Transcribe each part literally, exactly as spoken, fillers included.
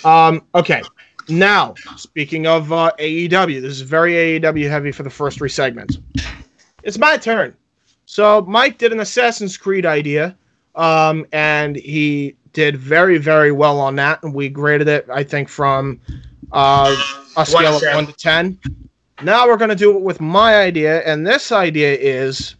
Um, okay. Now, speaking of uh, A E W, this is very A E W heavy for the first three segments. It's my turn. So Mike did an Assassin's Creed idea, um, and he did very, very well on that, and we graded it, I think, from uh, a scale of one to ten. Now we're going to do it with my idea, and this idea is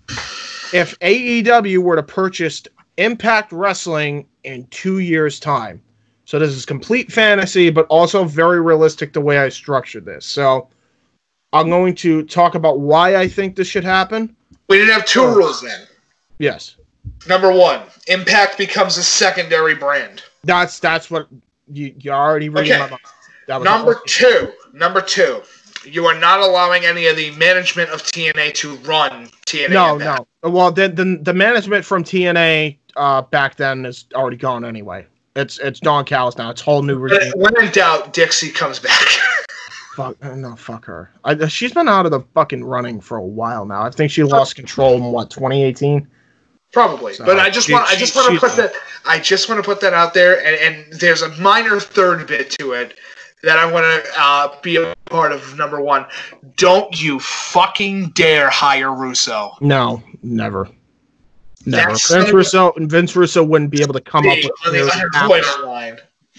if A E W were to purchase Impact Wrestling in two years' time. So this is complete fantasy, but also very realistic the way I structured this. So I'm going to talk about why I think this should happen. We didn't have two oh. rules then. Yes. Number one, Impact becomes a secondary brand. That's that's what you you already reading okay. my mind. That was number two, number two, you are not allowing any of the management of T N A to run T N A. No, Impact. no. Well, the, the the management from T N A uh, back then is already gone anyway. It's it's Don Callis now. It's a whole new regime. When in doubt, Dixie comes back. Fuck no, fuck her. I, she's been out of the fucking running for a while now. I think she lost control in what twenty eighteen. Probably, so, but I just she, want I just she, want to put that I just want to put that out there, and, and there's a minor third bit to it that I want to uh, be a part of. Number one, don't you fucking dare hire Russo. No, never. Never. That's Vince Russo, Vince Russo wouldn't be able to come up with on the unemployment line.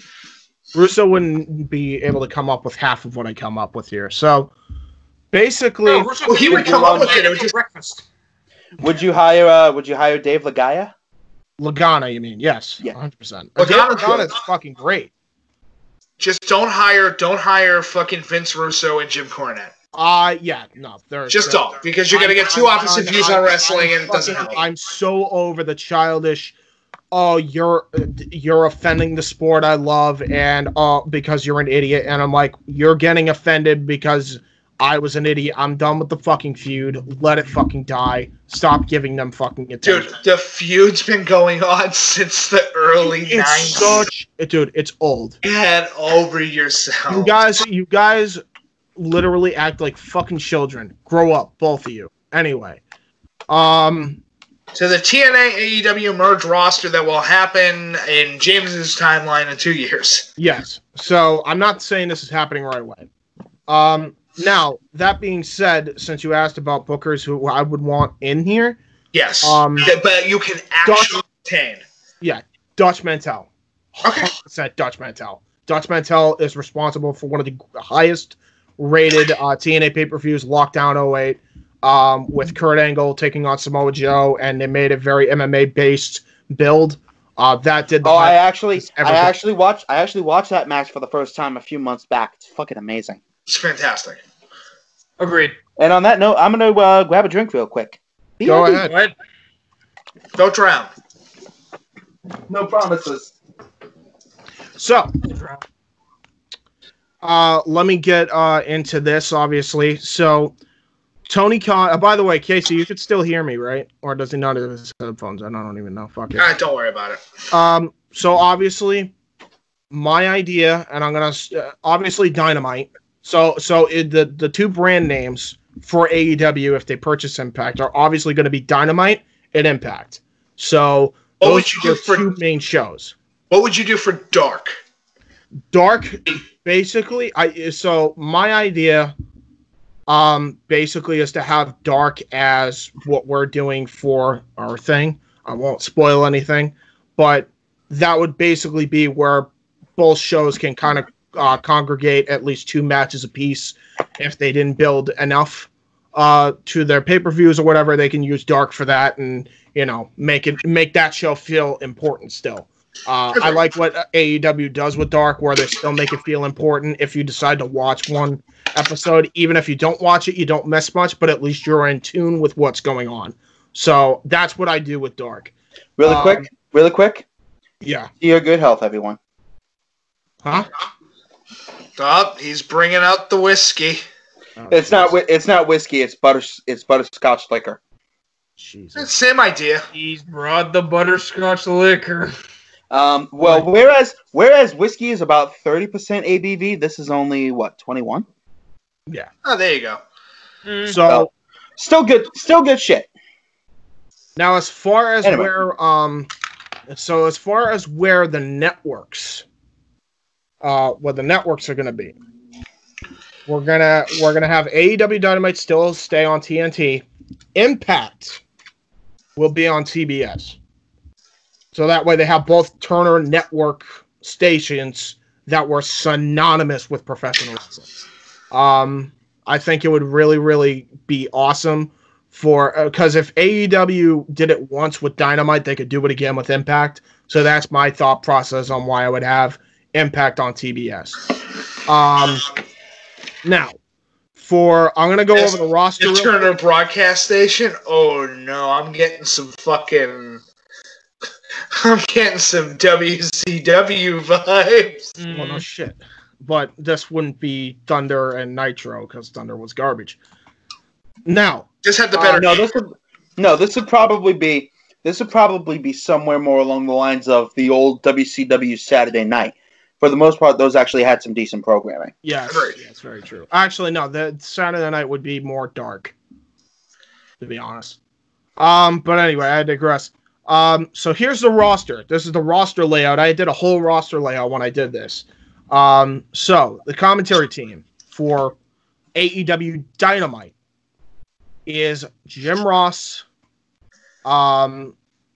Russo wouldn't be able to come up with half of what I come up with here. So basically, no, Russo, well, he would come up with it. It was just breakfast. Would you hire? Uh, would you hire Dave Lagana? Lagana, you mean? Yes, yeah, one hundred percent. Lagana, Lagana is fucking great. Just don't hire, don't hire fucking Vince Russo and Jim Cornette. Uh, yeah, no. They're, Just they're, don't, because you're going to get two I'm, opposite I'm, views I'm, on wrestling, I'm, and it doesn't help. I'm so over the childish, oh, you're you're offending the sport I love, and uh, because you're an idiot, and I'm like, you're getting offended because I was an idiot. I'm done with the fucking feud. Let it fucking die. Stop giving them fucking attention. Dude, the feud's been going on since the early it's nineties. Such, dude, it's old. Get over yourself. You guys, you guys literally act like fucking children. Grow up, both of you. Anyway. Um... So the T N A A E W merge roster that will happen in James's timeline in two years. Yes. So I'm not saying this is happening right away. Um... Now, that being said, since you asked about bookers who I would want in here. Yes. Um, but you can actually obtain. Yeah, Dutch Mantel. Okay. one hundred percent Dutch Mantel. Dutch Mantel is responsible for one of the highest rated uh, T N A pay-per-views, Lockdown oh eight, um, with Kurt Angle taking on Samoa Joe, and they made a very M M A-based build. Uh, that did the Oh, I actually I actually watched I actually watched that match for the first time a few months back. It's fucking amazing. It's fantastic. Agreed. And on that note, I'm going to uh, grab a drink real quick. B R B. Go ahead. ahead. Don't drown. No promises. So, uh, let me get uh, into this, obviously. So, Tony Khan... Uh, by the way, Casey, you could still hear me, right? Or does he not have his headphones? I don't even know. Fuck it. All right, don't worry about it. Um, so, obviously, my idea, and I'm going to... Uh, obviously, Dynamite. So, so it, the the two brand names for A E W, if they purchase Impact, are obviously going to be Dynamite and Impact. So, what those would you do are for, two main shows. What would you do for Dark? Dark, basically, I so my idea, um, basically is to have Dark as what we're doing for our thing. I won't spoil anything, but that would basically be where both shows can kind of Uh, congregate at least two matches apiece. If they didn't build enough uh, to their pay-per-views or whatever, they can use Dark for that, and you know, make it make that show feel important still. Uh, I like what A E W does with Dark, where they still make it feel important. If you decide to watch one episode, even if you don't watch it, you don't miss much, but at least you're in tune with what's going on. So that's what I do with Dark. Really um, quick, really quick. Yeah. To your good health, everyone. Huh? Oh, he's bringing out the whiskey. Oh, it's geez. not. It's not whiskey. It's butter. It's butterscotch liquor. Jesus. Same idea. He's brought the butterscotch liquor. Um. Well, whereas whereas whiskey is about thirty percent A B V, this is only what twenty-one. Yeah. Oh, there you go. Mm. So, so, still good. Still good shit. Now, as far as anyway. where um, so as far as where the networks uh, what the networks are going to be. We're gonna we're gonna have A E W Dynamite still stay on T N T. Impact will be on T B S. So that way they have both Turner Network stations that were synonymous with professional wrestling. Um, I think it would really, really be awesome for because uh, if A E W did it once with Dynamite, they could do it again with Impact. So that's my thought process on why I would have Impact on T B S. Um, now, for I'm gonna go That's over the roster. The Turner broadcast station. Oh no, I'm getting some fucking. I'm getting some W C W vibes. Mm. Well, no shit. But this wouldn't be Thunder and Nitro because Thunder was garbage. Now, just had the better. Uh, no, this would no. This would probably be this would probably be somewhere more along the lines of the old W C W Saturday Night. For the most part, those actually had some decent programming. Yes, yeah, that's very true. Actually, no, the Saturday Night would be more dark, to be honest. Um, but anyway, I digress. Um, so here's the roster. This is the roster layout. I did a whole roster layout when I did this. Um, so the commentary team for A E W Dynamite is Jim Ross, um,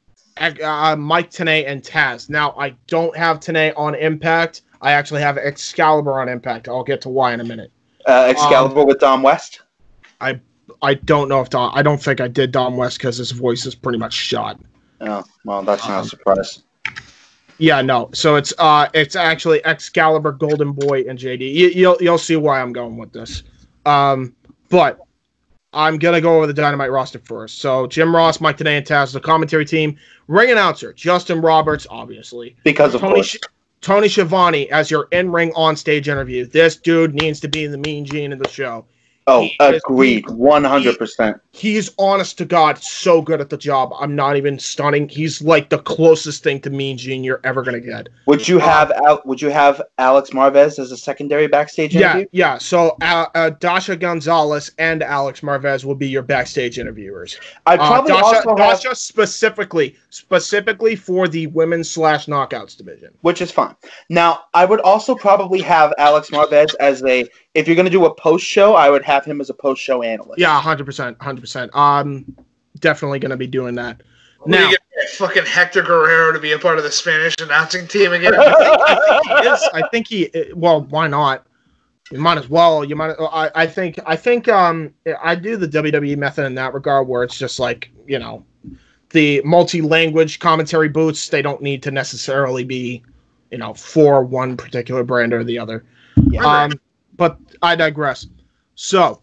uh, Mike Tenay, and Taz. Now, I don't have Tenay on Impact. I actually have Excalibur on Impact. I'll get to why in a minute. Uh, Excalibur um, with Dom West? I I don't know if Dom... I don't think I did Dom West because his voice is pretty much shot. Oh, well, that's not um, a surprise. Yeah, no. So it's uh, it's actually Excalibur, Golden Boy, and J D. You, you'll you'll see why I'm going with this. Um, but I'm gonna go over the Dynamite roster first. So Jim Ross, Mike Tenay, and Taz, the commentary team. Ring announcer Justin Roberts, obviously, because of Tony course. Sh- Tony Schiavone as your in-ring on-stage interview. This dude needs to be the Mean Gene of the show. Oh, he agreed, one hundred percent. He's honest to God so good at the job. I'm not even stunning. He's like the closest thing to Mean Gene you're ever gonna get. Would you have um, Would you have Alex Marvez as a secondary backstage yeah, interview? Yeah, So uh, uh, Dasha Gonzalez and Alex Marvez will be your backstage interviewers. I'd probably uh, Dasha, also Dasha have specifically specifically for the women's slash knockouts division, which is fine. Now, I would also probably have Alex Marvez as a. If you're going to do a post-show, I would have him as a post-show analyst. Yeah, one hundred percent. one hundred percent. I'm definitely going to be doing that. What now, do you get fucking Hector Guerrero to be a part of the Spanish announcing team again? I, think, I think he is. I think he. Well, why not? You might as well. You might. I. I think. I think. Um. I do the W W E method in that regard, where it's just like you know, the multi-language commentary booths. They don't need to necessarily be, you know, for one particular brand or the other. Yeah. Um. But I digress. So,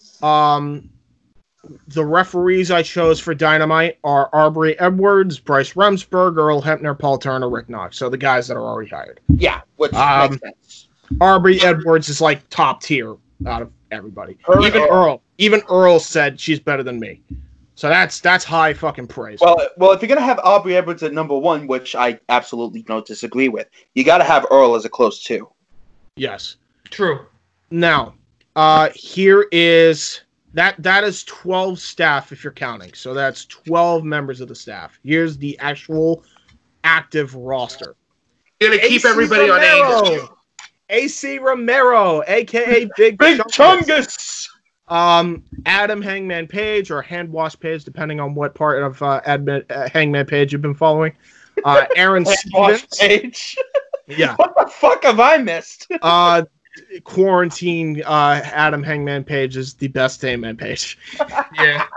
um, the referees I chose for Dynamite are Aubrey Edwards, Bryce Remsburg, Earl Hebner, Paul Turner, Rick Knox. So the guys that are already hired. Yeah, which um, makes sense. Aubrey Edwards is like top tier out of everybody. Earl, even Earl, even Earl said she's better than me. So that's that's high fucking praise. Well, well, if you're gonna have Aubrey Edwards at number one, which I absolutely don't disagree with, you got to have Earl as a close two. Yes, true. Now, uh, here is that that is twelve staff if you're counting. So that's twelve members of the staff. Here's the actual active roster. You're gonna keep everybody on A. A C Romero, aka Big Big Chungus. Um, Adam Hangman Page or Handwash Page, depending on what part of uh, admin, uh, Hangman Page you've been following. Uh, Aaron Stevens. Page. Yeah. What the fuck have I missed? uh. Quarantine uh, Adam Hangman Page is the best Hangman Page. Yeah.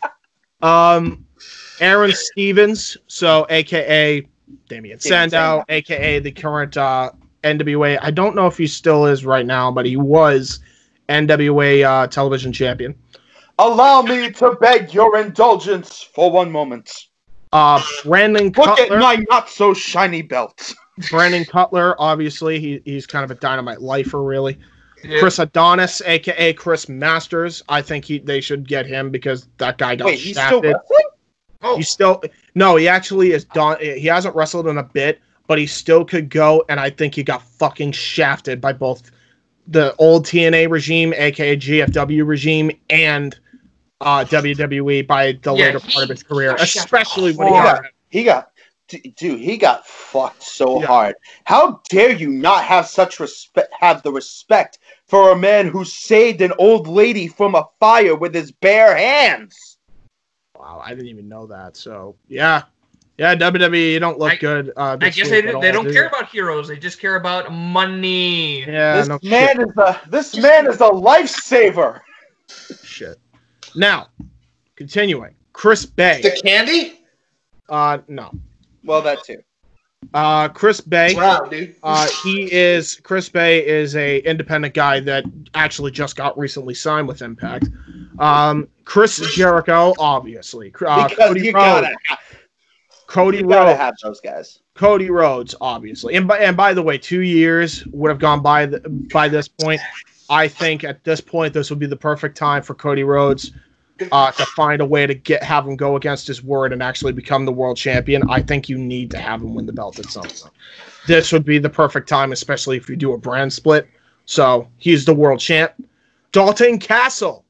Um, Aaron Stevens, so A K A Damian Sandow, A K A the current uh, N W A. I don't know if he still is right now, but he was N W A uh, television champion. Allow me to beg your indulgence for one moment. Uh, Brandon Look Cutler. at my not so shiny belt. Brandon Cutler, obviously, he, he's kind of a Dynamite lifer, really. Yeah. Chris Adonis, a k a. Chris Masters. I think he they should get him because that guy got Wait, he's still shafted. wrestling? Oh. He's still no, he actually is done. He hasn't wrestled in a bit, but he still could go. And I think he got fucking shafted by both the old T N A regime, aka G F W regime, and uh, W W E by the Yeah, later he- part of his career, got especially when he He got. got, he got Dude, he got fucked so Yeah. hard. How dare you not have such respect, have the respect for a man who saved an old lady from a fire with his bare hands? Wow, I didn't even know that. So yeah, yeah, W W E, you don't look I- good. Uh, I this guess week they, at don't- all, they don't do care you? about heroes. They just care about money. Yeah, This no man shit. is a this man is a lifesaver. shit. Now, continuing, Chris Bay. The candy? Uh, no. Well, that too. Uh, Chris Bay. Wow, dude. Uh, he is Chris Bay is a independent guy that actually just got recently signed with Impact. Um, Chris Jericho, obviously. Uh, Because Cody you Rhodes. gotta, have, Cody you gotta Rhodes. have those guys. Cody Rhodes, obviously. And by, and by the way, two years would have gone by the, by this point. I think at this point, this would be the perfect time for Cody Rhodes uh, to find a way to get have him go against his word and actually become the world champion. I think you need to have him win the belt at some point. This would be the perfect time, especially if you do a brand split. So he's the world champ. Dalton Castle.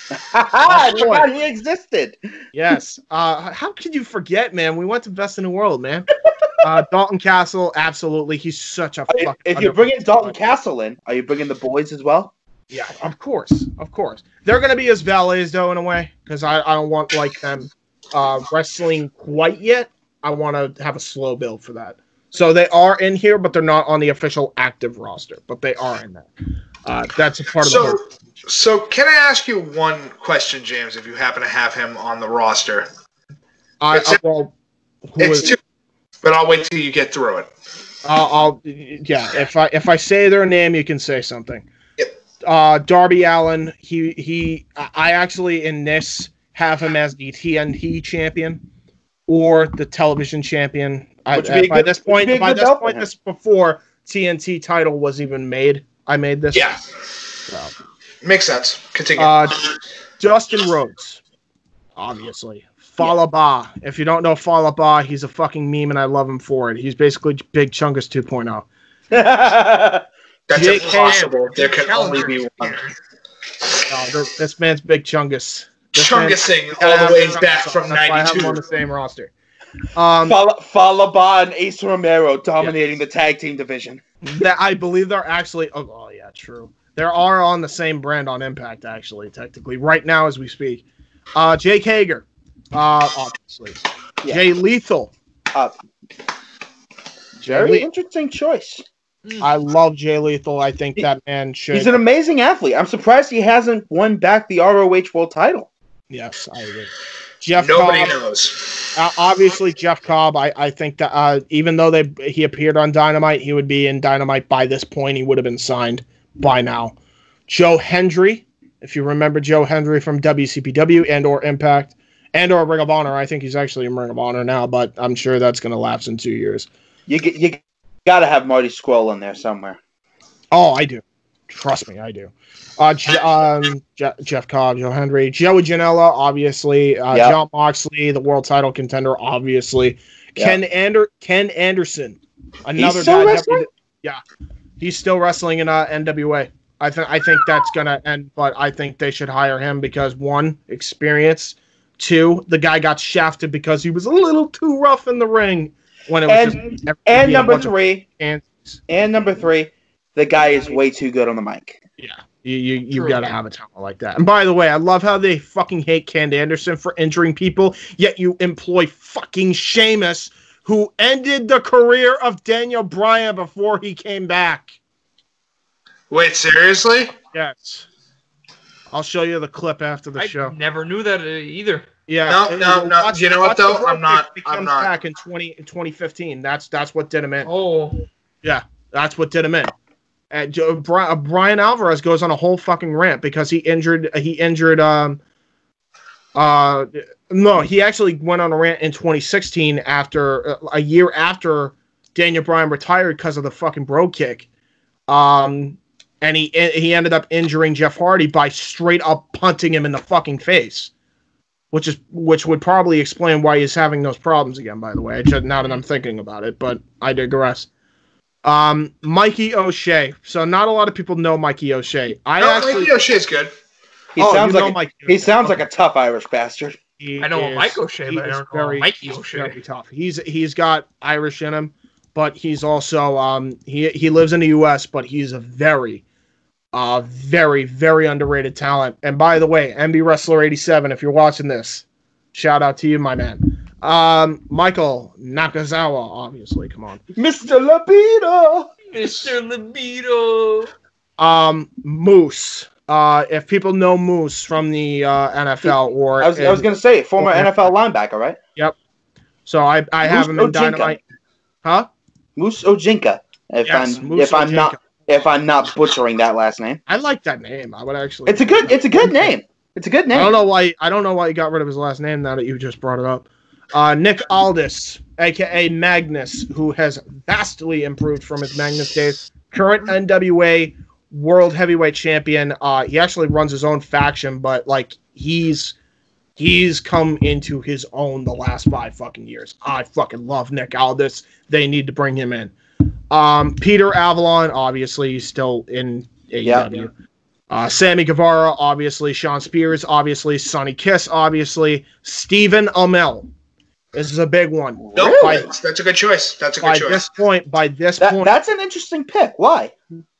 I forgot he existed. Yes. Uh, how could you forget, man? We went to Best in the World, man. Uh, Dalton Castle, absolutely. He's such a If, fucking. if you're bringing Dalton Castle in, are you bringing the boys as well? Yeah, of course, of course. They're gonna be his valets though, in a way, because I, I don't want like them uh, wrestling quite yet. I want to have a slow build for that. So they are in here, but they're not on the official active roster. But they are in there. Uh, that's a part of So, the. so can I ask you one question, James? If you happen to have him on the roster, I, it's- I, well, who it's is? too, but I'll wait till you get through it. Uh, I'll yeah. If I if I say their name, you can say something. Yep. Uh, Darby Allin. He he. I actually in this have him as the T N T champion or the television champion. I, Which would be a by good- this which would point, be a by good this belt for point, him. this before T N T title was even made. I made this. Yeah, So, makes sense. Continue. uh, Justin Rhodes, obviously. Falaba. If you don't know Falaba, he's a fucking meme, and I love him for it. He's basically Big Chungus two point oh. That's Jake impossible. There can Challenger. only be one. Oh, this, this man's Big Chungus. This man- Chungusing gotta all have the way Chungus back on. from That's why I have him on the ninety-two. same roster. Um, Fal- Falaba and Ace Romero dominating the tag team division. that I believe they're actually. Oh, oh, yeah, true. They are on the same brand on Impact, actually, technically, right now as we speak. Uh, Jake Hager, uh, obviously. Yeah. Jay Lethal. Uh, very Le- interesting choice. I love Jay Lethal. I think He- that man should. He's an amazing athlete. I'm surprised he hasn't won back the R O H World Title. Yes, I agree. Jeff Nobody Cobb. knows. Uh, obviously, Jeff Cobb. I, I think that uh, even though they he appeared on Dynamite, he would be in Dynamite by this point. He would have been signed by now. Joe Hendry, if you remember Joe Hendry from W C P W and or Impact and or Ring of Honor. I think he's actually in Ring of Honor now, but I'm sure that's going to lapse in two years. You get, you got to have Marty Scurll in there somewhere. Oh, I do. Trust me, I do. Uh, Je- um, Je- Jeff Cobb, Joe Hendry, Joey Janela, obviously. Uh, Yep. John Moxley, the world title contender, obviously. Yep. Ken Ander- Ken Anderson, another He's still guy. that wrestling? we- yeah, he's still wrestling in uh, N W A. I think I think that's gonna end, but I think they should hire him because one, experience. Two, the guy got shafted because he was a little too rough in the ring when it was And, just every- and being a number bunch of three, ants. and number three, the guy is way too good on the mic. Yeah, you you, you True. got to have a talent like that. And by the way, I love how they fucking hate Ken Anderson for injuring people, yet you employ fucking Sheamus, who ended the career of Daniel Bryan before he came back. Wait, seriously? Yes. I'll show you the clip after the I show. never knew that uh, either. Yeah. No, and- no, and no. watch- You know what, watch the though? Road I'm not- Kick. He I'm comes not. back in twenty in twenty fifteen. That's that's what did him in. Oh, Yeah, that's what did him in. And Joe, Bri- uh, Brian Alvarez goes on a whole fucking rant because he injured. He injured. Um. Uh. No, he actually went on a rant in twenty sixteen after uh, a year after Daniel Bryan retired because of the fucking bro kick. Um. And he he ended up injuring Jeff Hardy by straight up punting him in the fucking face, which is which would probably explain why he's having those problems again. By the way, I just, now that I'm thinking about it, but I digress. Um, Mikey O'Shea. So not a lot of people know Mikey O'Shea. I No, actually Mikey O'Shea's good. He Oh, sounds you know like Mikey he O'Shea. sounds like a tough Irish bastard. He I know is, a Mike O'Shea, but I don't know a Mikey O'Shea. Very tough. He's he's got Irish in him, but he's also um he he lives in the U S, but he's a very uh very very underrated talent. And by the way, M B Wrestler eighty-seven, if you're watching this, shout out to you, my man. Um, Michael Nakazawa, obviously. Come on, Mister Libido. Mister Libido. Um, Moose. Uh, if people know Moose from the uh, N F L, or I was, in, I was going to say former N F L linebacker, right? Yep. So I I Moose have him in Ojinka. Dynamite. Huh? Moose Ojinka. If Yes, I'm Moose if I'm Ojinka. not if I'm not butchering that last name. I like that name. I would actually. It's a good it's a good name. It's a good name. I don't know why. I don't know why you got rid of his last name now that you just brought it up. Uh, Nick Aldis, aka Magnus, who has vastly improved from his Magnus days. Current N W A World Heavyweight Champion. Uh, he actually runs his own faction, but like he's he's come into his own the last five fucking years. I fucking love Nick Aldis. They need to bring him in. Um, Peter Avalon, obviously, he's still in A E W. Yeah. Uh, Sammy Guevara, obviously. Sean Spears, obviously. Sonny Kiss, obviously. Stephen Amell. This is a big one. No, Really? that's, that's a good choice. That's a good By choice. this point, by this That, point, that's an interesting pick. Why?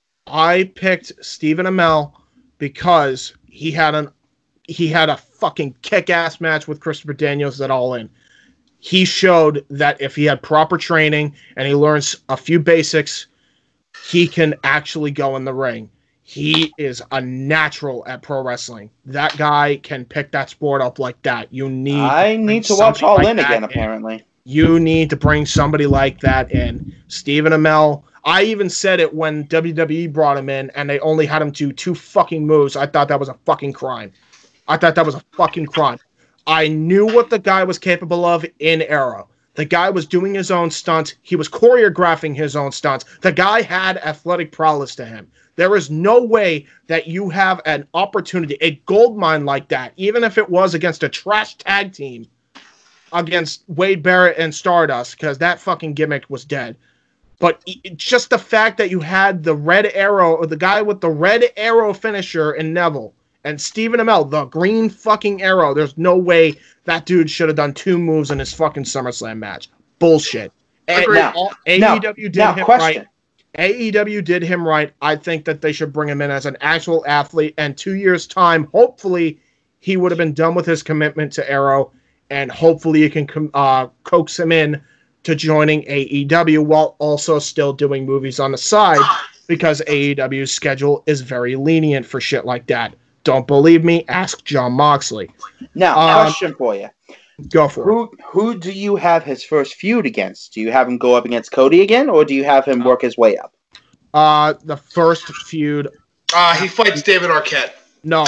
I picked Stephen Amell because he had an he had a fucking kick-ass match with Christopher Daniels at All In. He showed that if he had proper training and he learns a few basics, he can actually go in the ring. He is a natural at pro wrestling. That guy can pick that sport up like that. You need. I bring need to watch somebody All like In that again, apparently. You need to bring somebody like that in. Stephen Amell. I even said it when W W E brought him in and they only had him do two fucking moves. I thought that was a fucking crime. I thought that was a fucking crime. I knew what the guy was capable of in Arrow. The guy was doing his own stunts. He was choreographing his own stunts. The guy had athletic prowess to him. There is no way that you have an opportunity, a gold mine like that, even if it was against a trash tag team against Wade Barrett and Stardust, because that fucking gimmick was dead. But it, just the fact that you had the red arrow, or the guy with the red arrow finisher in Neville, and Stephen Amell, the green fucking arrow, there's no way that dude should have done two moves in his fucking SummerSlam match. Bullshit. A- Now, all- A E W did now, him question. right. A E W did him right. I think that they should bring him in as an actual athlete, and two years' time, hopefully, he would have been done with his commitment to Arrow, and hopefully you can com- uh, coax him in to joining A E W while also still doing movies on the side, because A E W's schedule is very lenient for shit like that. Don't believe me? Ask Jon Moxley. Now, Um, question for you. Go for it. Who who do you have his first feud against? Do you have him go up against Cody again, or do you have him work his way up? Uh, the first feud. Uh, he fights David Arquette. No.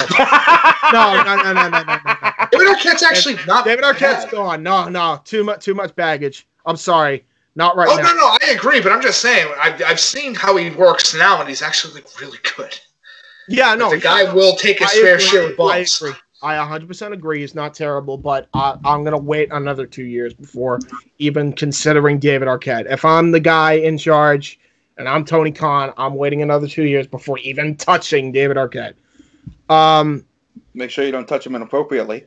no, no, no, no, no, no, no. David Arquette's actually not David Arquette's bad. gone. No, no, too much, too much baggage. I'm sorry, not right Oh, now. no, no, I agree, but I'm just saying, I've, I've seen how he works now, and he's actually like, really good. Yeah, no, the guy will take his I fair agree, share of I bumps. agree. I one hundred percent agree. He's not terrible, but I, I'm gonna wait another two years before even considering David Arquette. If I'm the guy in charge and I'm Tony Khan, I'm waiting another two years before even touching David Arquette. Um, Make sure you don't touch him inappropriately.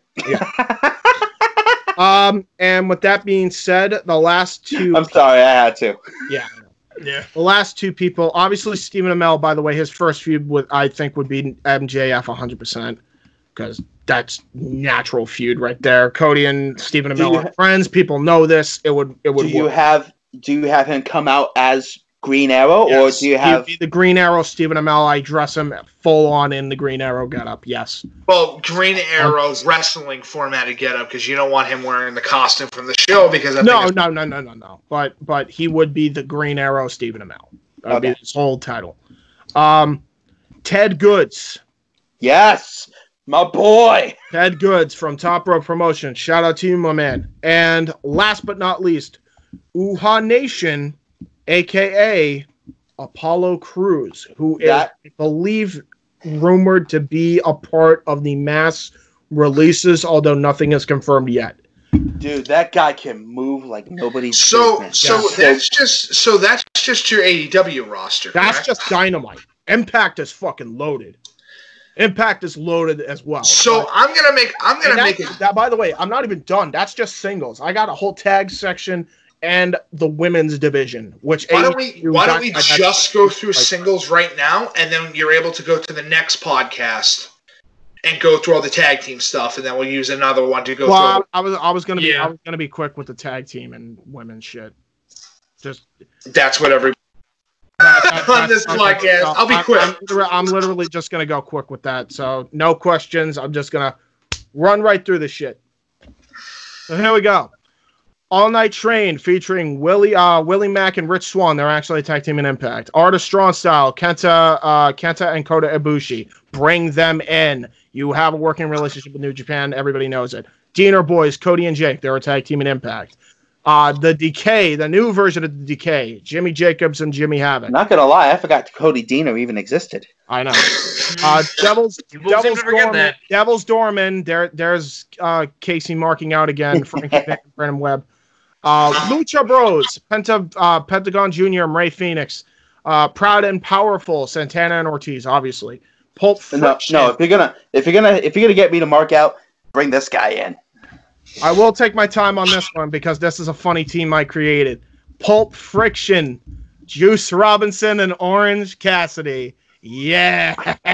um, and with that being said, the last two. I'm sorry, I had to. Yeah. Yeah. The last two people, obviously Stephen Amell, by the way, his first feud with I think would be M J F one hundred percent, because that's natural feud right there. Cody and Stephen Do Amell you are ha- friends. People know this. It would it would Do you work. have do you have him come out as Green Arrow, Yes. or do you He'd have? be the Green Arrow Stephen Amell? I dress him full on in the Green Arrow getup. Yes. Well, Green Arrow's wrestling formatted getup, because you don't want him wearing the costume from the show, because I No, think no, no, no, no, no. But but he would be the Green Arrow Stephen Amell. That would Okay. be his whole title. Um, Ted Goods. Yes, my boy. Ted Goods from Top Rope Promotions. Shout out to you, my man. And last but not least, Uha Nation, a k a. Apollo Crews, who is, That- I believe, rumored to be a part of the mass releases, although nothing is confirmed yet. Dude, that guy can move like nobody's so. business. So Yeah. that's just so that's just your A E W roster. That's correct? just Dynamite. Impact is fucking loaded. Impact is loaded as well. So but, I'm gonna make. I'm gonna make that, it. That, by the way, I'm not even done. That's just singles. I got a whole tag section and the women's division. Which why don't we? Why don't we just go through singles right now, and then you're able to go to the next podcast and go through all the tag team stuff, and then we'll use another one to go well, through. I, I was I was gonna be Yeah. I was gonna be quick with the tag team and women's shit. Just That's what every. that, that, On this okay, podcast. so I'll be I'm, quick. I'm, literally- I'm literally just gonna go quick with that. So no questions. I'm just gonna run right through the shit. So here we go. All Night Train featuring Willie uh, Willie Mack and Rich Swann. They're actually a tag team in Impact. Art of Strong Style, Kenta uh, Kenta and Kota Ibushi. Bring them in. You have a working relationship with New Japan. Everybody knows it. Diener Boys, Cody and Jake. They're a tag team in Impact. Uh, the Decay, the new version of the Decay. Jimmy Jacobs and Jimmy Havoc. Not gonna lie, I forgot Cody Deaner even existed. I know. Uh, Devils, People seem Devils to forget Dorman, that. Devils Dorman. There, there's uh, Casey marking out again. Frank and Brandon Webb. Uh, Lucha Bros, Penta, uh, Pentagon Junior and Ray Phoenix. Uh, Proud and Powerful, Santana and Ortiz, obviously. Pulp No, Friction. no. If you're gonna, if you're gonna, if you're gonna get me to mark out, bring this guy in. I will take my time on this one because this is a funny team I created. Pulp Friction, Juice Robinson and Orange Cassidy. Yeah.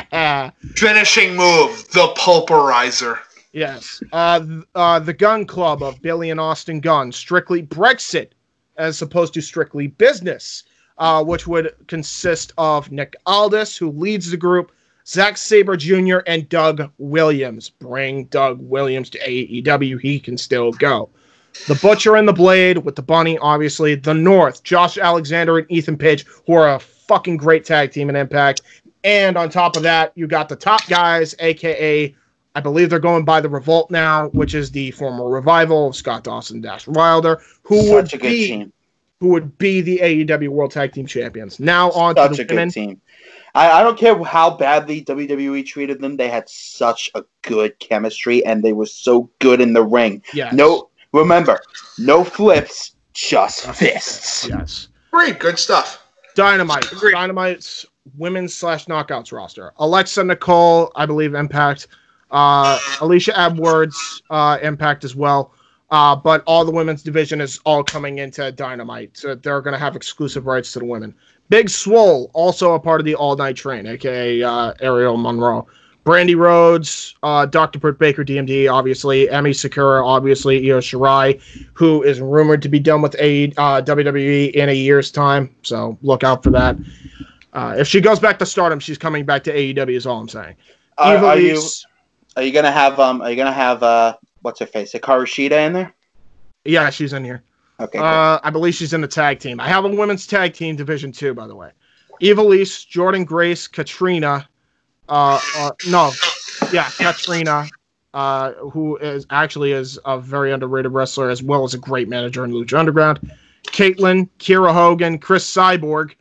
Finishing move, the pulverizer. Yes. Uh, th- uh, the Gun Club of Billy and Austin Gunn. Strictly Brexit as opposed to Strictly Business, uh, which would consist of Nick Aldis, who leads the group, Zack Sabre Junior, and Doug Williams. Bring Doug Williams to A E W. He can still go. The Butcher and the Blade with the Bunny, obviously. The North, Josh Alexander and Ethan Page, who are a fucking great tag team in Impact. And on top of that, you got the top guys, a k a I believe they're going by the Revolt now, which is the former Revival of Scott Dawson Dash Wilder, who Such would a good be team. who would be the A E W World Tag Team Champions. Now on Such to a the women. good team. I, I don't care how badly W W E treated them. They had such a good chemistry, and they were so good in the ring. Yes. No, remember, no flips, just fists. Yes. Great, good stuff. Dynamite. Agreed. Dynamite's women's slash knockouts roster. Alexa Nicole, I believe Impact. Uh, Alicia Edwards, uh, Impact as well. Uh, but all the women's division is all coming into Dynamite. So they're going to have exclusive rights to the women. Big Swole, also a part of the All Night Train, a k a. Uh, Ariel Monroe. Brandy Rhodes, uh, Doctor Britt Baker, D M D, obviously. Emi Sakura, obviously. Io Shirai, who is rumored to be done with a, uh, W W E in a year's time. So look out for that. Uh, if she goes back to Stardom, she's coming back to A E W is all I'm saying. Are, Eva are you Lees- are you gonna have um are you gonna have uh what's her face Hikaru Shida in there? Yeah, she's in here. Okay. cool. Uh, I believe she's in the tag team. I have a women's tag team division too, by the way. Evilise, Jordan Grace, Katrina. Uh, uh, no, yeah, Katrina, uh, who is actually is a very underrated wrestler as well as a great manager in Lucha Underground. Caitlyn, Kira Hogan, Chris Cyborg.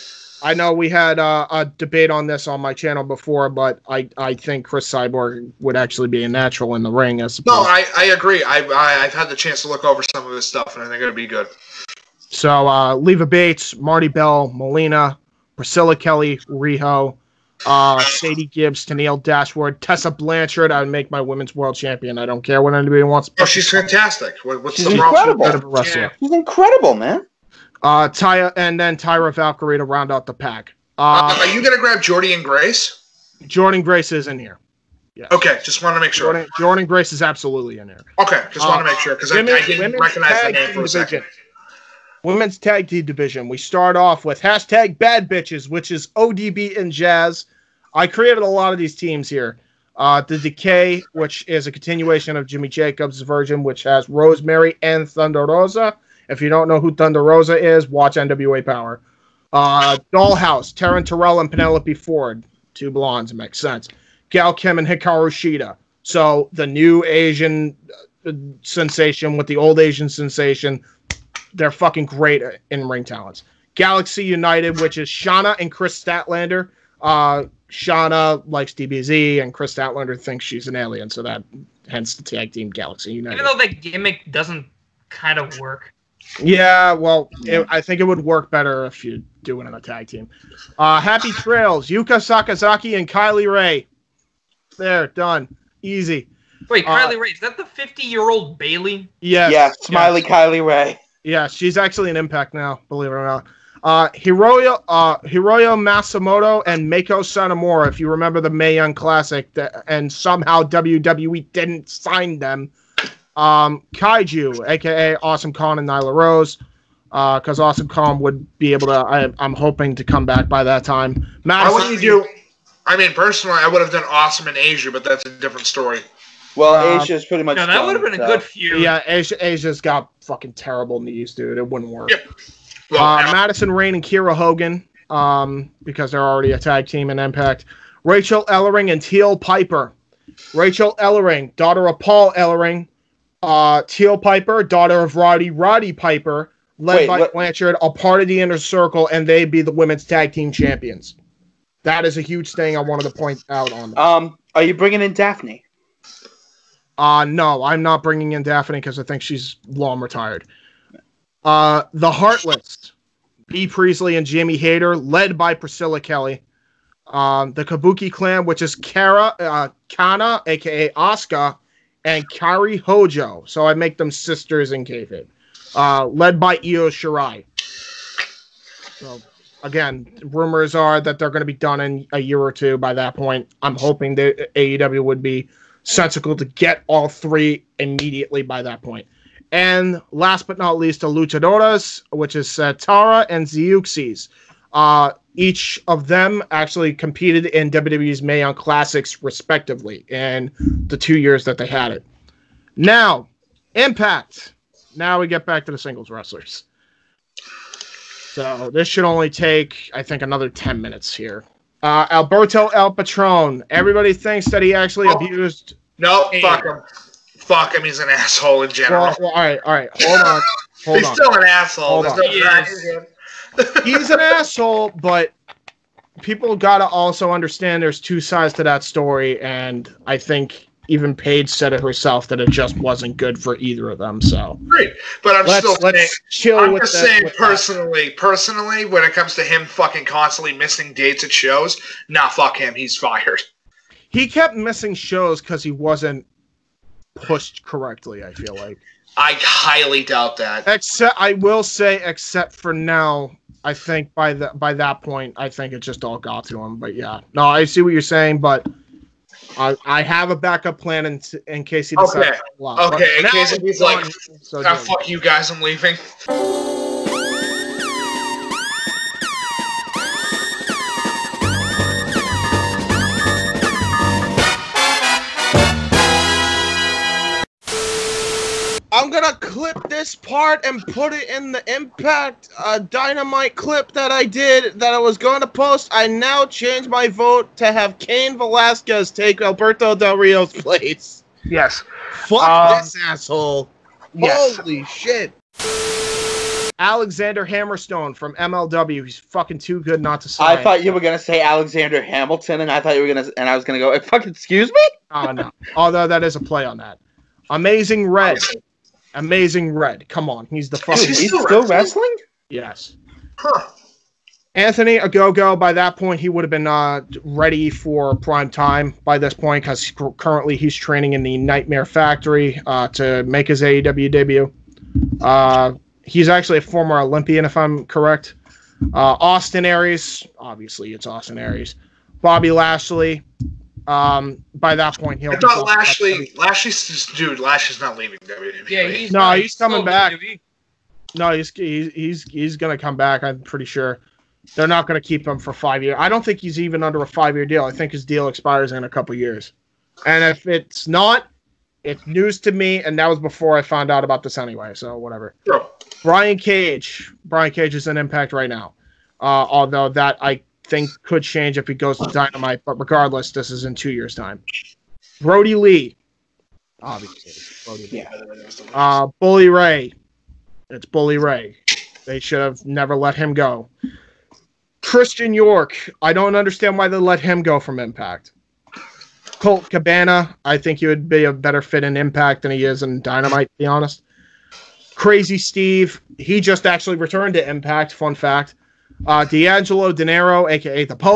I know we had uh, a debate on this on my channel before, but I, I think Chris Cyborg would actually be a natural in the ring. As No, I, I agree. I, I I've had the chance to look over some of this stuff, and I think it'll be good. So uh, Leva Bates, Marty Bell, Molina, Priscilla Kelly, Riho, uh, Sadie Gibbs, Tennille Dashwood, Tessa Blanchard. I would make my women's world champion. I don't care what anybody wants. Oh, she's fantastic. What, what's She's the incredible. Incredible wrestler. Yeah. She's incredible, man. Uh, Tyra, and then Tyra Valkyrie to round out the pack. Uh, Uh, are you gonna grab Jordy and Grace? Jordan Grace is in here. Yes. Okay, just want to make sure. Jordan, Jordan Grace is absolutely in here. Okay, just Uh, want to make sure because I, women- I didn't women's recognize the tag name team for a second. division. Women's tag team division. We start off with hashtag bad bitches, which is O D B and Jazz. I created a lot of these teams here. Uh, the Decay, which is a continuation of Jimmy Jacobs' version, which has Rosemary and Thunder Rosa. If you don't know who Thunder Rosa is, watch N W A Power. Uh, Dollhouse, Taryn Terrell and Penelope Ford. Two blondes, makes sense. Gal Kim and Hikaru Shida. So the new Asian uh, sensation with the old Asian sensation. They're fucking great in ring talents. Galaxy United, which is Shauna and Chris Statlander. Uh, Shauna likes D B Z, and Chris Statlander thinks she's an alien, so that hence the tag team Galaxy United. Even though that gimmick doesn't kind of work. Yeah, well, it, I think it would work better if you do it in a tag team. Uh, Happy Trails, Yuka Sakazaki and Kylie Ray. There, done. Easy. Wait, Uh, Kylie Ray, is that the fifty-year-old Bailey? Yes. Yeah, Smiley yes. Kylie Ray. Yeah, she's actually an Impact now, believe it or not. Uh, Hiroyo, uh, Hiroyo Matsumoto and Meiko Satomura, if you remember the Mae Young Classic, that, and somehow W W E didn't sign them. Um, Kaiju, a k a. Awesome Kong and Nyla Rose, because uh, Awesome Kong would be able to, I, I'm hoping to come back by that time. Why wouldn't you do, I mean, personally, I would have done Awesome in Asia, but that's a different story. Well, Um, Asia's pretty much No, that done, would have been so. a good feud. Yeah, Asia, Asia's got fucking terrible knees, dude. It wouldn't work. Yep. Well, Uh, now- Madison Rayne and Kira Hogan, um, because they're already a tag team in Impact. Rachel Ellering and Teal Piper. Rachel Ellering, daughter of Paul Ellering. Uh, Teal Piper, daughter of Roddy Roddy Piper, led Wait, by what- Blanchard, a part of the Inner Circle, and they be the women's tag team champions. That is a huge thing I wanted to point out on that. Um, are you bringing in Daphne? Uh, no, I'm not bringing in Daphne because I think she's long retired. Uh, the Heartless, B. Priestley and Jamie Hayter, led by Priscilla Kelly. Um, the Kabuki Clan, which is Kara, uh, Kana, a k a. Asuka, and Kari Hojo. So I make them sisters in kayfabe. Uh, led by Io Shirai. So, again, rumors are that they're going to be done in a year or two by that point. I'm hoping that A E W would be sensible to get all three immediately by that point. And last but not least, the Luchadoras, which is uh, Tara and Zeuxis. Uh, each of them actually competed in W W E's Mae Young Classics, respectively, in the two years that they had it. Now, Impact. Now we get back to the singles wrestlers. So this should only take, I think, another ten minutes here. Uh, Alberto El Patron. Everybody thinks that he actually Oh. abused. no, Hey. fuck him. Fuck him. He's an asshole in general. Well, well, all right, all right. Hold on. Hold He's on. still an asshole. Hold There's on. no He denying is. him. He's an asshole, but people got to also understand there's two sides to that story, and I think even Paige said it herself that it just wasn't good for either of them. So Great. But I'm let's still saying, let's chill I'm with just that- saying with that. personally, personally, when it comes to him fucking constantly missing dates at shows, nah, fuck him. He's fired. He kept missing shows because he wasn't pushed correctly. I feel like. I highly doubt that. Except, I will say, except for now, I think by the by that point, I think it just all got to him. But yeah, no, I see what you're saying, but I I have a backup plan in in case he decides. Okay. to pull out. Okay, But in now case it's he's like, done, so Ah, do it. fuck you guys, I'm leaving. I'm gonna clip this part and put it in the Impact uh, Dynamite clip that I did that I was going to post. I now change my vote to have Cain Velasquez take Alberto Del Rio's place. Yes. Fuck Um, this asshole. Yes. Holy shit. Alexander Hammerstone from M L W. He's fucking too good not to sign. I thought you were gonna say Alexander Hamilton, and I thought you were gonna, and I was gonna go, fucking excuse me. Oh, no. Although that is a play on that. Amazing Red. Amazing Red. Come on. He's the fucking... He's He's still still wrestling? wrestling? Yes. Huh. Anthony Ogogo, by that point, he would have been uh, ready for prime time by this point because currently he's training in the Nightmare Factory uh, to make his A E W debut. Uh, he's actually a former Olympian, if I'm correct. Uh, Austin Aries, obviously it's Austin Aries. Bobby Lashley. Um, by that point, he'll I thought Lashley, Lashley's just, dude, Lashley's not leaving W W E. Yeah, he's No, not- he's coming still back. W W E. No, he's he's he's he's gonna come back. I'm pretty sure. They're not gonna keep him for five years. I don't think he's even under a five year deal. I think his deal expires in a couple years. And if it's not, it's news to me. And that was before I found out about this anyway. So whatever. Bro, Brian Cage. Brian Cage is in Impact right now. Uh, although that I think could change if he goes to Dynamite. But regardless, this is in two years' time. Brody Lee. Obviously, Brody Lee. Yeah. Uh, Bully Ray. It's Bully Ray. They should have never let him go. Christian York. I don't understand why they let him go from Impact. Colt Cabana. I think he would be a better fit in Impact than he is in Dynamite, to be honest. Crazy Steve. He just actually returned to Impact. Fun fact. Uh, D'Angelo Dinero, a k a. The Pope.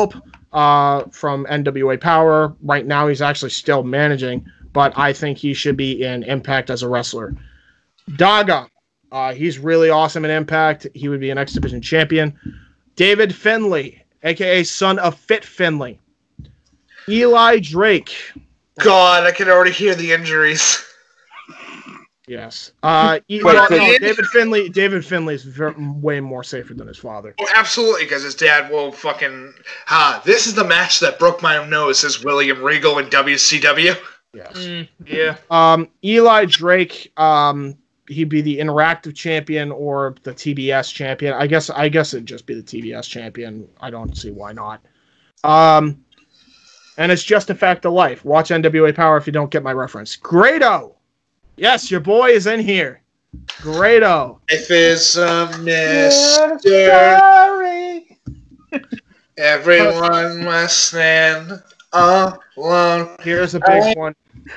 uh, from N W A Power. Right now, he's actually still managing, but I think he should be in Impact as a wrestler. Daga, uh, he's really awesome in Impact. He would be an X Division champion. David Finlay, a k a son of Fit Finlay. Eli Drake. God, I can already hear the injuries. Yes. Uh, Wait, no, no, David Finlay. David Finlay is very, way more safer than his father. Oh, absolutely, because his dad will fucking. Ah, this is the match that broke my nose. Says William Regal in W C W. Yes. Mm, yeah. Um, Eli Drake. Um, he'd be the interactive champion or the T B S champion. I guess. I guess it'd just be the T B S champion. I don't see why not. Um, and it's just a fact of life. Watch N W A Power if you don't get my reference. Grado. Yes, your boy is in here. Grado. Life is a mystery. Everyone must stand alone. Here's a big one.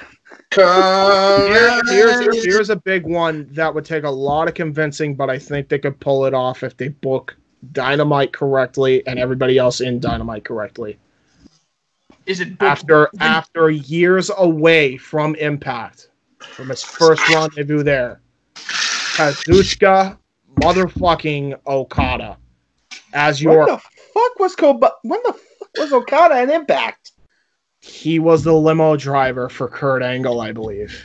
Here, here's, here's a big one that would take a lot of convincing, but I think they could pull it off if they book Dynamite correctly and everybody else in Dynamite correctly. Is it after after years away from Impact? From his first rendezvous there. Kazuchika motherfucking Okada as your... When the fuck was Koba- When the fuck was Okada in Impact? He was the limo driver for Kurt Angle, I believe.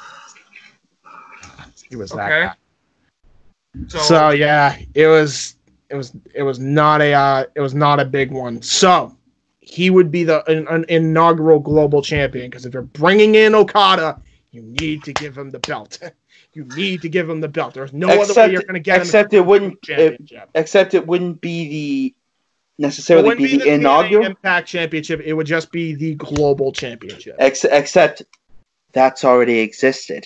He was that okay. guy. So, so yeah, it was it was it was not a uh, it was not a big one. So he would be the an, an inaugural global champion because if you're bringing in Okada, you need to give him the belt. You need to give him the belt. There's no except, other way you're going to get him. Except it wouldn't. It, except it wouldn't be the necessarily wouldn't be, be the, the inaugural Impact Championship. It would just be the global championship. Ex- except that's already existed.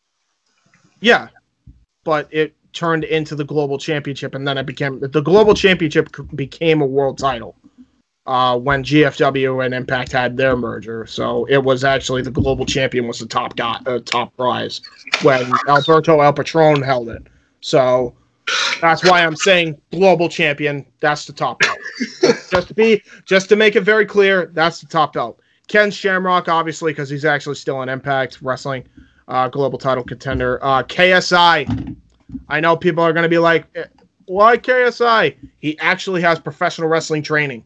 Yeah, but it turned into the global championship, and then it became the global championship became a world title. Uh, when G F W and Impact had their merger, so it was actually the global champion was the top guy, uh, top prize when Alberto El Patron held it. So that's why I'm saying global champion. That's the top belt. just to be, just to make it very clear, that's the top belt. Ken Shamrock, obviously, because he's actually still in Impact Wrestling, uh, global title contender. Uh, K S I. I know people are going to be like, why K S I? He actually has professional wrestling training.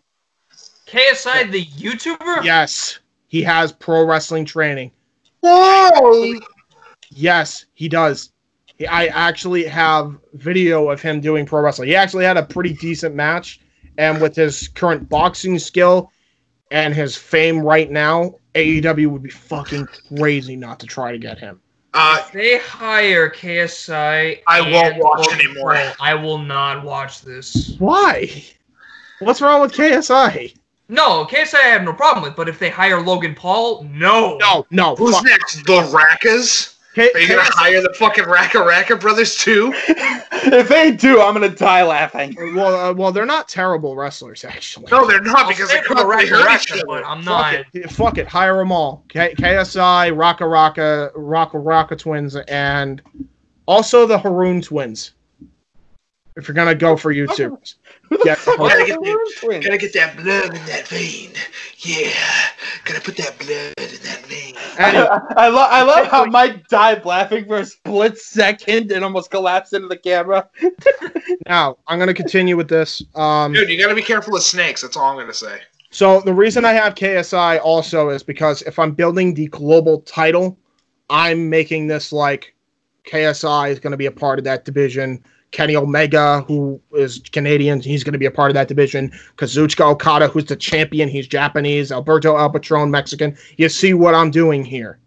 K S I, the YouTuber? Yes, he has pro wrestling training. Whoa! Yes, he does. He, I actually have video of him doing pro wrestling. He actually had a pretty decent match, and with his current boxing skill and his fame right now, A E W would be fucking crazy not to try to get him. Uh, if they hire K S I, I won't watch anymore. I will not watch this. Why? What's wrong with K S I? No, K S I I have no problem with, but if they hire Logan Paul, no. No, no. Who's fuck. next? The Rackas? K- Are you going to hire the fucking Raka Raka brothers too? If they do, I'm going to die laughing. Well, uh, well, they're not terrible wrestlers, actually. No, they're not I'll because stay they for the constantly Raka hurt each Raka, other. but I'm Fuck not. it. Fuck it. Hire them all. K- KSI, Raka Raka, Raka Raka twins, and also the Haroon twins. If you're gonna go for YouTubers, Who Yeah, the fuck gotta are get the the- Maroon Twins? Gotta get that blood in that vein. Yeah. Gotta put that blood in that vein. Anyway, I, I, lo- I love how Mike died laughing for a split second and almost collapsed into the camera. now I'm gonna continue with this. Um, Dude, you gotta be careful of snakes. That's all I'm gonna say. So the reason I have K S I also is because if I'm building the global title, I'm making this like K S I is going to be a part of that division. Kenny Omega, who is Canadian, he's going to be a part of that division. Kazuchika Okada, who's the champion, he's Japanese. Alberto El Patron, Mexican. You see what I'm doing here.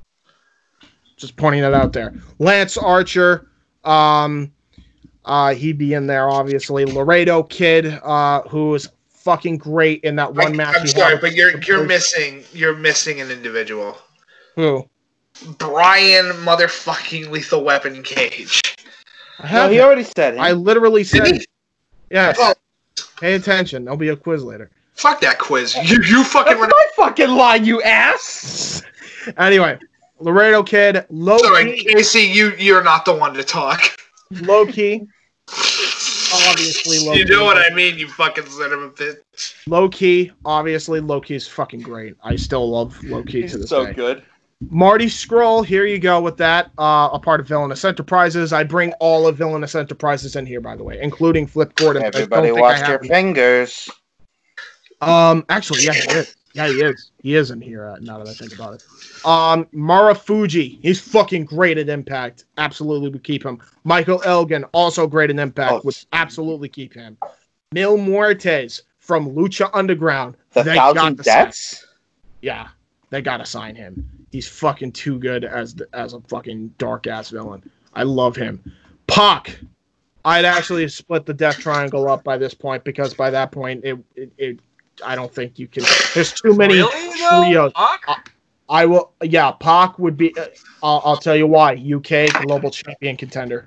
Just pointing that out there. Lance Archer, um, uh, he'd be in there, obviously. Laredo Kid, uh, who is fucking great in that one I, match. I'm he sorry, had but you're with- you're missing you're missing an individual. Who? Brian motherfucking Lethal Weapon Cage. I No, have he him. already said it. I literally said, Did he? yes. Oh. Pay attention. There'll be a quiz later. Fuck that quiz. You you fucking That's went. my fucking line, you ass! Anyway, Laredo Kid, low Sorry, key, Casey. You you're not the one to talk. low key. obviously low. You know what I mean, you fucking son of a bitch. Low key, obviously, Low Key is fucking great. I still love Low Key to this so day. So good. Marty Scurll, here you go with that. Uh, a part of Villainous Enterprises. I bring all of Villainous Enterprises in here, by the way, including Flip Gordon. Everybody watch their fingers. Um, actually, yeah, he is. Yeah, he is. He is in here. Uh, now that I think about it. Um, Marufuji, he's fucking great at Impact. Absolutely, would keep him. Michael Elgin, also great at Impact. Oh, would absolutely keep him. Mil Muertes from Lucha Underground. The they Thousand Deaths. Yeah, they gotta sign him. He's fucking too good as the, as a fucking dark ass villain. I love him. Pac. I'd actually split the Death Triangle up by this point because by that point it it. it I don't think you can. There's too many really, trios. I, I will. Yeah, Pac would be. Uh, I'll, I'll tell you why. U K global champion contender.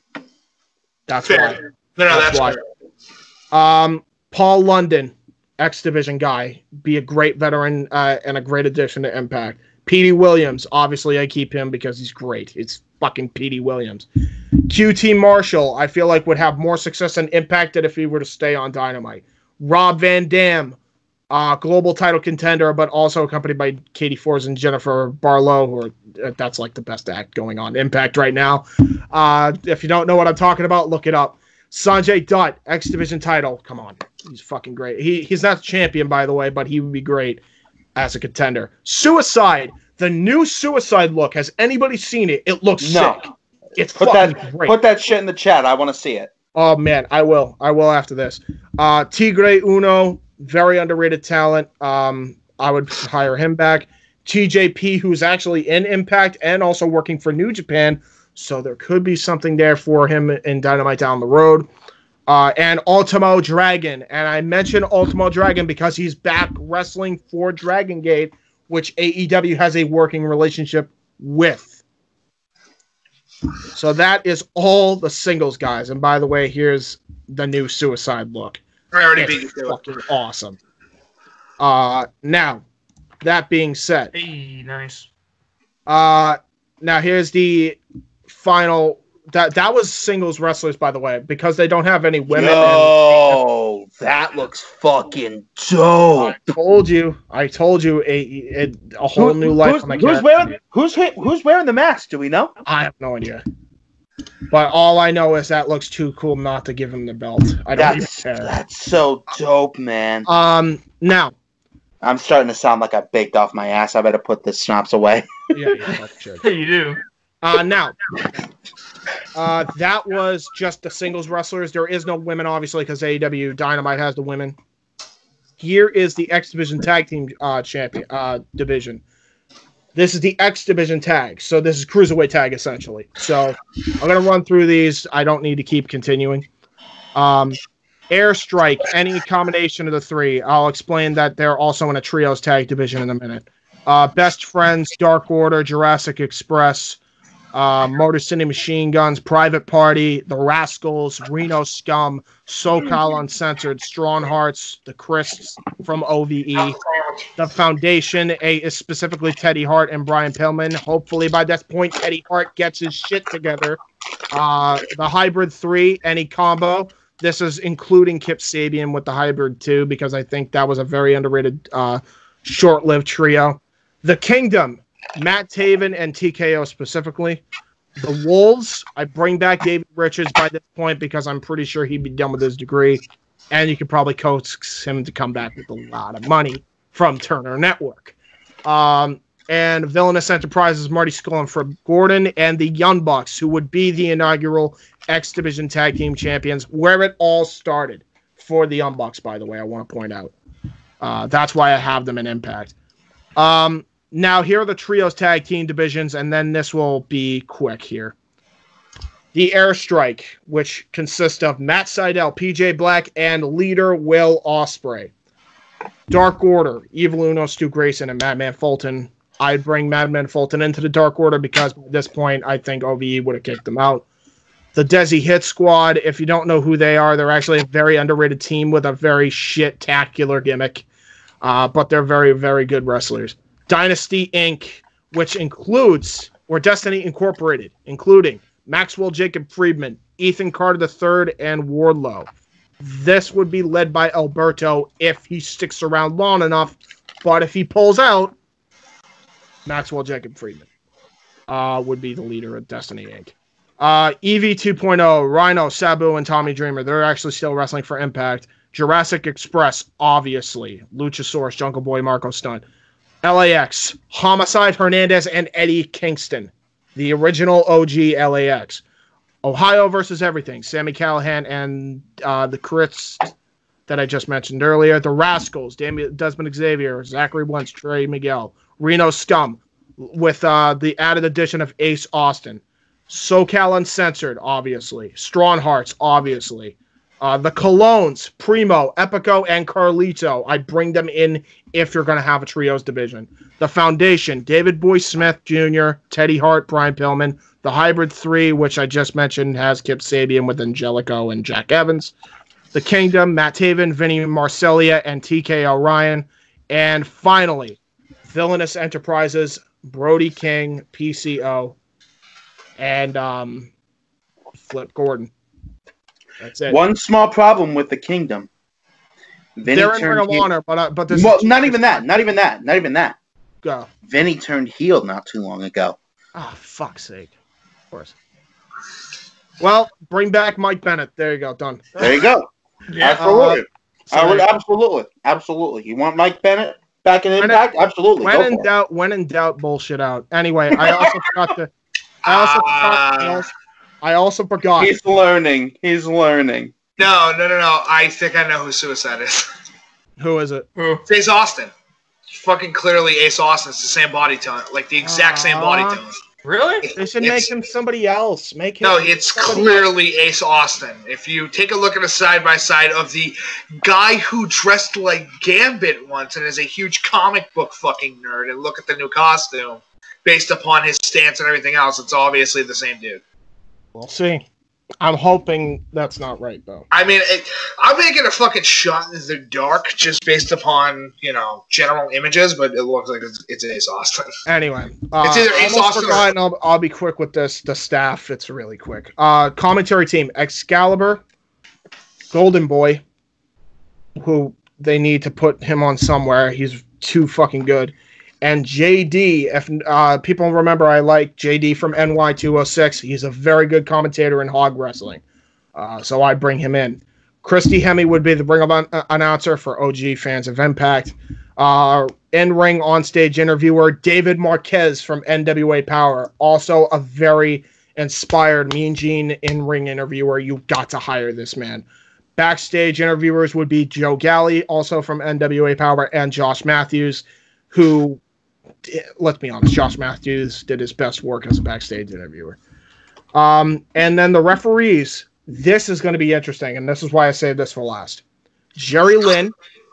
That's fair. why. No, no, that's, that's why. Fair. Um, Paul London, X Division guy, be a great veteran uh, and a great addition to Impact. Petey Williams, obviously I keep him because he's great. It's fucking Petey Williams. Q T Marshall, I feel like would have more success and Impact than if he were to stay on Dynamite. Rob Van Dam, uh, global title contender, but also accompanied by Katie Forbes and Jennifer Barlow, who are, uh, that's like the best act going on Impact right now. Uh, if you don't know what I'm talking about, look it up. Sanjay Dutt, X Division title. Come on. He's fucking great. He He's not champion, by the way, but he would be great as a contender. Suicide, the new Suicide look. Has anybody seen it? It looks no. sick. It's put fucking that, great. Put that shit in the chat. I want to see it. Oh, man, I will. I will after this. Uh, Tigre Uno, very underrated talent. Um, I would hire him back. T J P, who's actually in Impact and also working for New Japan, so there could be something there for him in Dynamite down the road. Uh, and Ultimo Dragon. And I mention Ultimo Dragon because he's back wrestling for Dragon Gate, which A E W has a working relationship with. So that is all the singles guys. And by the way, here's the new Suicide look. I already it's beat you to fucking it. Awesome. Uh, now, that being said. Hey, nice. Uh, now here's the final. That that was singles wrestlers, by the way, because they don't have any women. Yo, and, that looks fucking dope. I told you. I told you a a, a whole Who, new life. Who's, on my who's wearing who's who's wearing the mask? Do we know? I have no idea. But all I know is that looks too cool not to give him the belt. I don't that's, even care. That's so dope, man. Um, now. I'm starting to sound like I baked off my ass. I better put this schnapps away. Yeah, yeah, that's true. You do. Uh, now. Uh, that was just the singles wrestlers. There is no women, obviously, because A E W Dynamite has the women. Here is the X Division Tag Team uh, champion uh, division. This is the X Division Tag. So this is Cruiserweight Tag, essentially. So I'm going to run through these. I don't need to keep continuing. Um, Airstrike, any combination of the three. I'll explain that they're also in a Trios Tag division in a minute. Uh, Best Friends, Dark Order, Jurassic Express, Uh, Motor City Machine Guns, Private Party, The Rascals, Reno Scum, SoCal Uncensored, Strong Hearts, The Crisps from O V E, The Foundation, a specifically Teddy Hart and Brian Pillman. Hopefully by this point, Teddy Hart gets his shit together. Uh, the Hybrid three, any combo. This is including Kip Sabian with the Hybrid two because I think that was a very underrated, uh, short-lived trio. The Kingdom. Matt Taven and T K O specifically. The Wolves, I bring back David Richards by this point because I'm pretty sure he'd be done with his degree. And you could probably coax him to come back with a lot of money from Turner Network. Um, and Villainous Enterprises, Marty Scurll and Flip Gordon, and the Young Bucks, who would be the inaugural X Division Tag Team Champions, where it all started for the Young Bucks, by the way, I want to point out. Uh, that's why I have them in Impact. Um... Now, here are the Trios Tag Team divisions, and then this will be quick here. The Airstrike, which consists of Matt Sydal, P J Black, and leader Will Ospreay. Dark Order, Evil Uno, Stu Grayson, and Madman Fulton. I'd bring Madman Fulton into the Dark Order because by this point, I think O V E would have kicked them out. The Desi Hit Squad, if you don't know who they are, they're actually a very underrated team with a very shit-tacular gimmick. Uh, but they're very, very good wrestlers. Dynasty Incorporated, which includes, or Destiny Incorporated, including Maxwell Jacob Friedman, Ethan Carter the third, and Wardlow. This would be led by Alberto if he sticks around long enough, but if he pulls out, Maxwell Jacob Friedman uh, would be the leader of Destiny Incorporated. Uh, E V two point oh, Rhino, Sabu, and Tommy Dreamer. They're actually still wrestling for Impact. Jurassic Express, obviously. Luchasaurus, Jungle Boy, Marco Stunt. L A X, Homicide, Hernandez, and Eddie Kingston. The original O G L A X. Ohio versus everything. Sami Callihan and uh, the Crits that I just mentioned earlier. The Rascals, Damian, Desmond Xavier, Zachary Wentz, Trey Miguel. Reno Scum with uh, the added addition of Ace Austin. SoCal Uncensored, obviously. Strong Hearts, obviously. Uh, the Colognes, Primo, Epico, and Carlito. I bring them in if you're going to have a trios division. The Foundation, David Boy Smith Junior, Teddy Hart, Brian Pillman. The Hybrid three, which I just mentioned, has Kip Sabian with Angelico and Jack Evans. The Kingdom, Matt Taven, Vinny Marcellia, and T K O'Ryan. And finally, Villainous Enterprises, Brody King, P C O, and um, Flip Gordon. That's it. One small problem with the Kingdom. Vinny They're in Ring of Honor, but uh, but this well, not even that, not even that, not even that. Go. Vinny turned heel not too long ago. Ah, oh, fuck's sake! Of course. Well, bring back Mike Bennett. There you go. Done. There you go. Yeah, absolutely. Uh, so I would, absolutely, absolutely. You want Mike Bennett back in Impact? When, absolutely. When in doubt, when in doubt, bullshit out. Anyway, I also forgot to. I also, forgot, I also I also forgot. He's learning. He's learning. No, no, no, no. I think I know who Suicide is. Who is it? Who? It's Ace Austin. Fucking clearly Ace Austin. It's the same body tone. Like the exact uh, same body tone. Really? They should it's, make him somebody else. Make him No, it's clearly else. Ace Austin. If you take a look at a side-by-side of the guy who dressed like Gambit once and is a huge comic book fucking nerd, and look at the new costume, based upon his stance and everything else, it's obviously the same dude. We'll see. I'm hoping that's not right, though. I mean, it, I'm making a fucking shot in the dark just based upon, you know, general images, but it looks like it's, it's Ace Austin. Anyway. Uh, it's either Ace Austin or... I'll, I'll be quick with this. The staff, it's really quick. Uh, commentary team, Excalibur, Golden Boy, who they need to put him on somewhere. He's too fucking good. And J D, if uh, people remember, I like J D from N Y two oh six. He's a very good commentator in hog wrestling. Uh, so I bring him in. Christy Hemme would be the Ring of an- announcer for O G fans of Impact. Uh, in-ring, on-stage interviewer, David Marquez from N W A Power. Also a very inspired Mean Gene in-ring interviewer. You got to hire this man. Backstage interviewers would be Joe Galley, also from N W A Power, and Josh Matthews, who... Let's be honest, Josh Matthews did his best work as a backstage interviewer. Um, and then the referees, this is going to be interesting, and this is why I saved this for last. Jerry Lynn,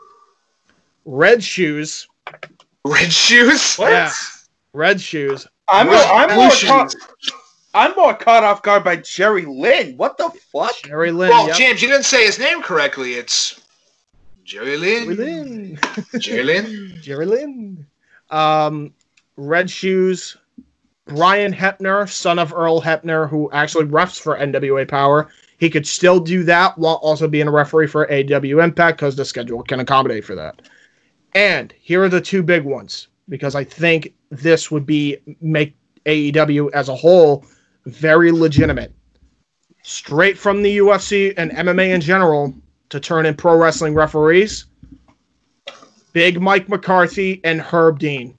Red Shoes. Red Shoes? What? Yeah, Red Shoes. I'm, Red, I'm, more caught, I'm more caught off guard by Jerry Lynn. What the fuck? Jerry Lynn, Well, yep. James, you didn't say his name correctly. It's Jerry Lynn. Jerry Lynn. Jerry Lynn. Jerry Lynn. Um, Red Shoes, Brian Hebner, son of Earl Hebner, who actually refs for N W A Power. He could still do that while also being a referee for A E W Impact because the schedule can accommodate for that. And here are the two big ones, because I think this would be make A E W as a whole very legitimate. Straight from the U F C and M M A in general to turn in pro wrestling referees. Big Mike McCarthy and Herb Dean.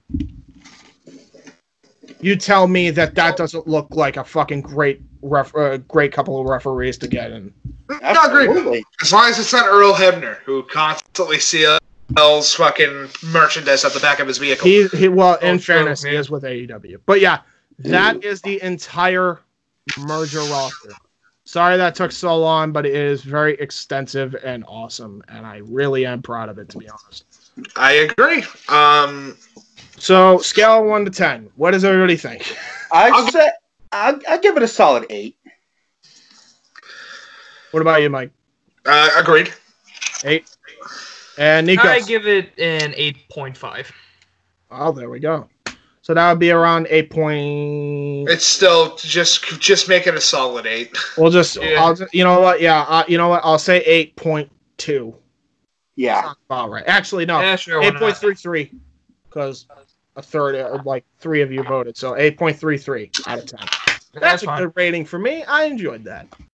You tell me that that doesn't look like a fucking great ref, uh, great couple of referees to get in. I agree. As long as it's not Earl Hebner, who constantly sells fucking merchandise at the back of his vehicle. He, he well, in oh, fairness, he is with A E W. But yeah, that is the entire merger roster. Sorry that took so long, but it is very extensive and awesome, and I really am proud of it, to be honest. I agree. Um, so, scale of one to ten. What does everybody think? I'd say I'd, I'd give it a solid eight. What about you, Mike? Uh, agreed. Eight. And Nico? I give it an eight point five. Oh, there we go. So that would be around eight point. It's still just just make it a solid eight. We'll just, yeah. I'll just, you know what? Yeah, uh, you know what? I'll say eight point two. Yeah. All right. Actually, no. Yeah, sure, eight point three three, because a third, uh, like three of you voted. So eight point three three out of ten. That's, That's a fine. Good rating for me. I enjoyed that.